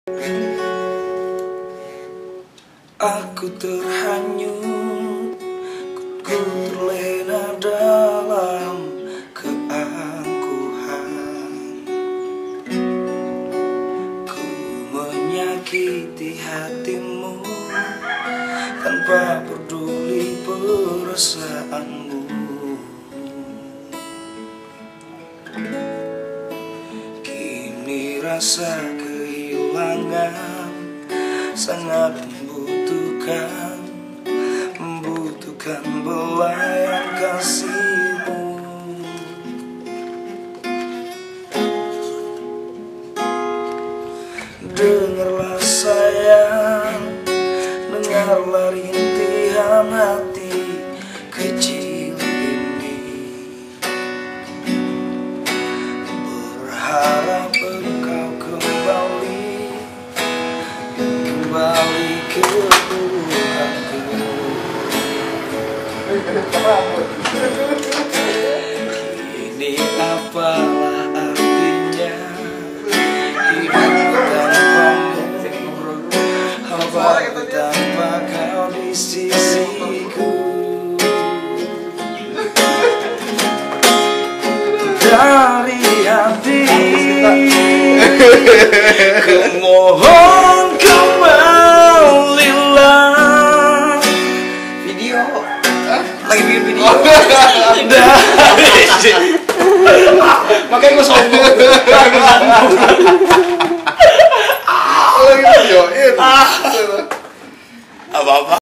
Aku terhanyut, ku terlena dalam keangkuhan. Ku menyakiti hatimu tanpa peduli perasaanmu. Kini rasa kehilangan sangat membutuhkan belayan kasihmu. Dengarlah sayang, dengarlah rintihan hati kecil ini. Berharap engkau kembali ke Tuhanku. Ini apalah artinya hidup tanpamu, apa tanpa kau di sisiku. Dari hati ku mohon kembalilah. Video lagi bikin video. Makanya gue sombong. Lagi videoin. Apa-apa.